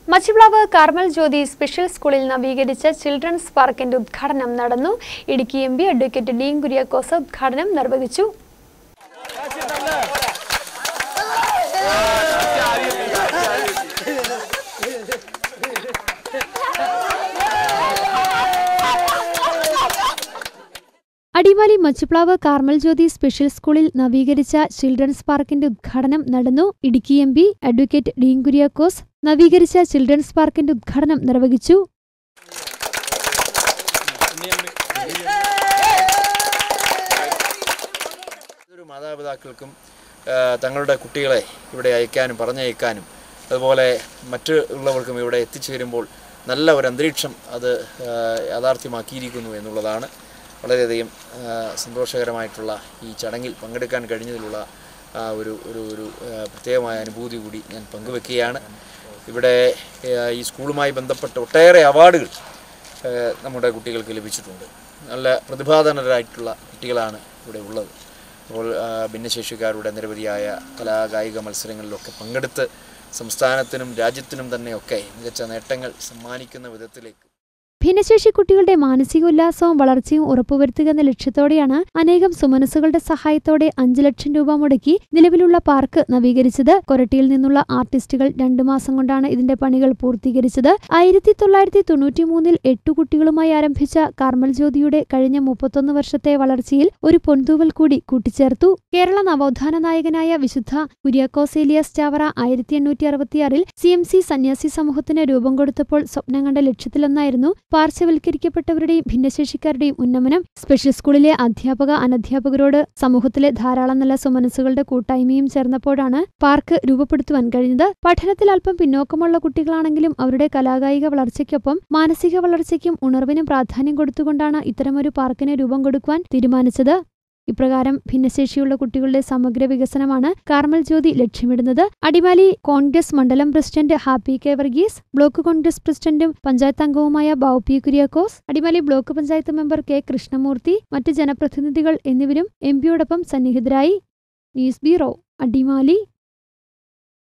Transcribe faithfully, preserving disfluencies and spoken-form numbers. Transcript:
Machiplavu Carmel Jyothi special സ്കൂളിൽ നവീകരിച്ച children's പാർക്കിന്റെ ഉദ്ഘാടനം നടന്നു. Idukki M P advocate Dean Kuriakose ഉദ്ഘാടനം നിർവഹിച്ചു. അടിമാലി മച്ചിപ്ലാവ് കാർമൽ ജ്യോതി സ്പെഷ്യൽ സ്കൂളിൽ നവീകരിച്ച ചിൽഡ്രൻസ് പാർക്കിന്റെ ഉദ്ഘാടനം നടന്നു. Idukki M P advocate Dean Kuriakose നവീകരിച്ച ചിൽഡ്രൻസ് പാർക്കിന്റെ ഉദ്ഘാടനം നിർവഹിച്ചു. മാതാപിതാക്കൾക്കും തങ്ങളുടെ കുട്ടികളെ ഇവിടെ അയക്കാനും പറഞ്ഞയക്കാനും അതുപോലെ മറ്റുള്ളവർക്കും ഇവിടെ എത്തിച്ചേരുമ്പോൾ നല്ല ഒരു അന്തരീക്ഷം അത് യാഥാർത്ഥ്യമാക്കിയിരിക്കുന്നു എന്നുള്ളതാണ്. വളരെയധികം സന്തോഷകരമായിട്ടുള്ള ഈ ചടങ്ങിൽ പങ്കെടുക്കാൻ കഴിഞ്ഞതിലുള്ള ഒരു ഒരു ഒരു പ്രത്യേകമായ അനുഭൂതി കൂടി ഞാൻ പങ്കുവെക്കുകയാണ്. ഇവിടെ ഈ സ്കൂളുമായി ബന്ധപ്പെട്ട ഒട്ടേറെ അവാർഡുകൾ നമ്മുടെ കുട്ടികൾക്ക് ലഭിച്ചിട്ടുണ്ട്. നല്ല പ്രതിഭാധനരായിട്ടുള്ള കുട്ടികളാണ് ഇവിടെ ഉള്ളത്. അപ്പോൾ ഭിന്നശേഷിക്കാരുടെ നിരവധിയായ കലാകായിക മത്സരങ്ങളിലൊക്കെ പങ്കെടുത്ത് സംസ്ഥാനത്തിനും രാജ്യത്തിനും തന്നെയൊക്കെ മികച്ച നേട്ടങ്ങൾ സമ്മാനിക്കുന്ന വിധത്തിലേക്ക് ഭിന്നശേഷി കുട്ടികളുടെ മാനസികോല്ലാസവും വളർച്ചയും ഉറപ്പുവരുത്തുക എന്ന ലക്ഷ്യത്തോടെയാണ് അനേകം സുമനസ്സുകളുടെ സഹായത്തോടെ അഞ്ചു ലക്ഷം രൂപ മുടക്കി നിലവിലുള്ള പാർക്ക് നവീകരിച്ചത്. കൊരട്ടിയിൽ നിന്നുള്ള ആർട്ടിസ്റ്റുകൾ രണ്ടു മാസം കൊണ്ടാണ് ഇതിന്റെ പണികൾ പൂർത്തീകരിച്ചത്. ആയിരത്തി തൊള്ളായിരത്തി തൊണ്ണൂറ്റി മൂന്നിൽ എട്ടു കുട്ടികളുമായി ആരംഭിച്ച കാർമൽ ജ്യോതിയുടെ കഴിഞ്ഞ മുപ്പത്തൊന്ന് വർഷത്തെ വളർച്ചയിൽ ഒരു പൊൻതൂവൽ കൂടി കൂട്ടിച്ചേർത്തു. കേരള നവോത്ഥാന നായകനായ വിശുദ്ധ കുര്യാക്കോസ് ഏലിയാസ് ചാവറ ആയിരത്തി എണ്ണൂറ്റി അറുപത്തിയാറിൽ സി എം സി സന്യാസി സമൂഹത്തിന് രൂപം കൊടുത്തപ്പോൾ സ്വപ്നം കണ്ട ലക്ഷ്യത്തിലൊന്നായിരുന്നു പാർശ്വവൽക്കരിക്കപ്പെട്ടവരുടെയും ഭിന്നശേഷിക്കാരുടെയും ഉന്നമനം. സ്പെഷ്യൽ സ്കൂളിലെ അധ്യാപക അനധ്യാപകരോട് സമൂഹത്തിലെ ധാരാളം നല്ല സുമനസ്സുകളുടെ കൂട്ടായ്മയും ചേർന്നപ്പോഴാണ് പാർക്ക് രൂപപ്പെടുത്തുവാൻ കഴിഞ്ഞത്. പഠനത്തിൽ അല്പം പിന്നോക്കമുള്ള കുട്ടികളാണെങ്കിലും അവരുടെ കലാകായിക വളർച്ചയ്ക്കൊപ്പം മാനസിക വളർച്ചയ്ക്കും ഉണർവിനും പ്രാധാന്യം കൊടുത്തുകൊണ്ടാണ് ഇത്തരമൊരു പാർക്കിന് രൂപം കൊടുക്കുവാൻ തീരുമാനിച്ചത്. ഇപ്രകാരം ഭിന്നശേഷിയുള്ള കുട്ടികളുടെ സമഗ്ര വികസനമാണ് കാർമൽ ജ്യോതി ലക്ഷ്യമിടുന്നത്. അടിമാലി കോൺഗ്രസ് മണ്ഡലം president Happy K Varghese, block Congress പ്രസിഡന്റും പഞ്ചായത്ത് അംഗവുമായ ബാവുപി Kuriakose, Adimali block panchayat member K Krishnamoorthy, മറ്റ് ജനപ്രതിനിധികൾ എന്നിവരും എം പിയോടൊപ്പം സന്നിഹിതരായി. News bureau, Adimali.